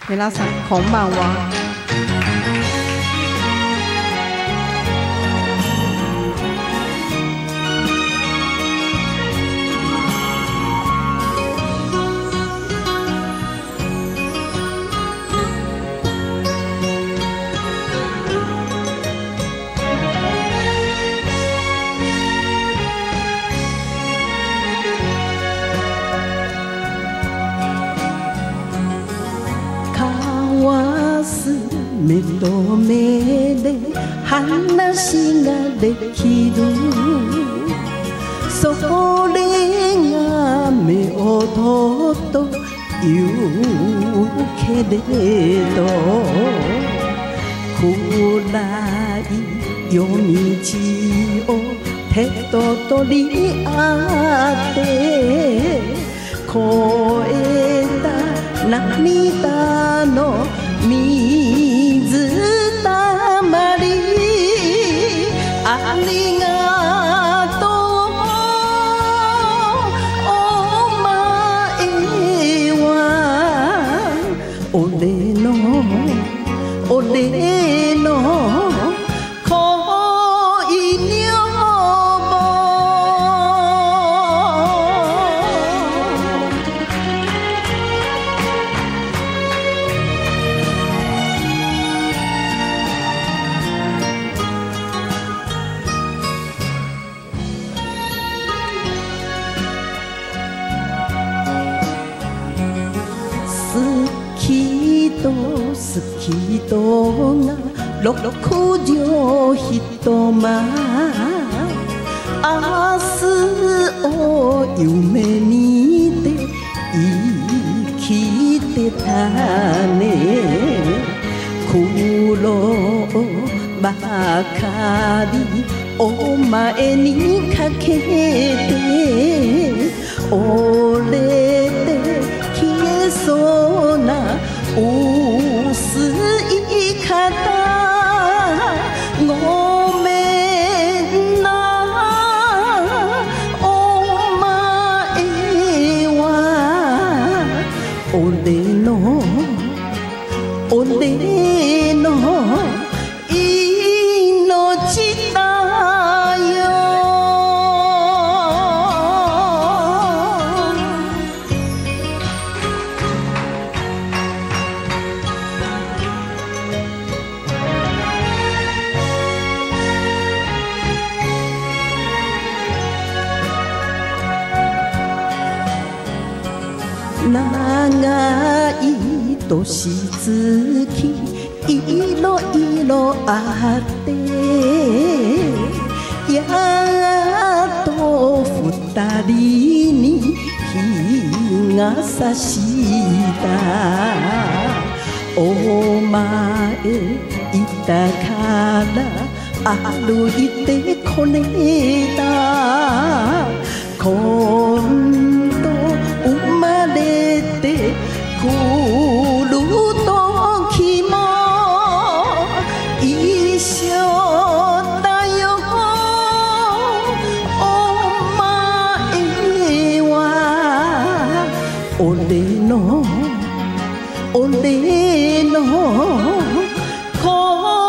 皆さんこんばんは。目と目で話ができる、それが夫婦というけれど、暗い夜道を手と取り合って越えた涙の水たまり、ありがとうお前は俺の恋女好きとが六畳一間、明日を夢見て生きてたね。苦労ばかりお前にかけて折れて消えそうな薄い肩、ごめんなお前は俺の命だよ。長い年月いろいろあってやっと二人に日が差した。お前いたから歩いてこれた。今度生まれてくる時も一緒だよ。お前は俺の恋